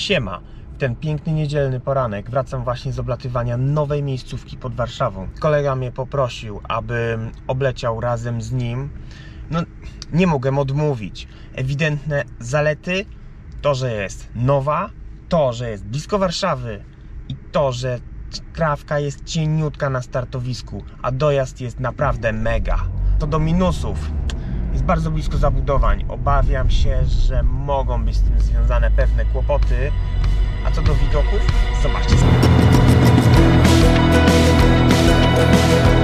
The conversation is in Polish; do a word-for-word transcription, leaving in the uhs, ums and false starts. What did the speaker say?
Siema! W ten piękny niedzielny poranek wracam właśnie z oblatywania nowej miejscówki pod Warszawą. Kolega mnie poprosił, abym obleciał razem z nim. No, nie mogłem odmówić. Ewidentne zalety: to, że jest nowa, to, że jest blisko Warszawy i to, że trawka jest cieniutka na startowisku, a dojazd jest naprawdę mega. To do minusów: jest bardzo blisko zabudowań. Obawiam się, że mogą być z tym związane pewne kłopoty. A co do widoków, zobaczcie sobie.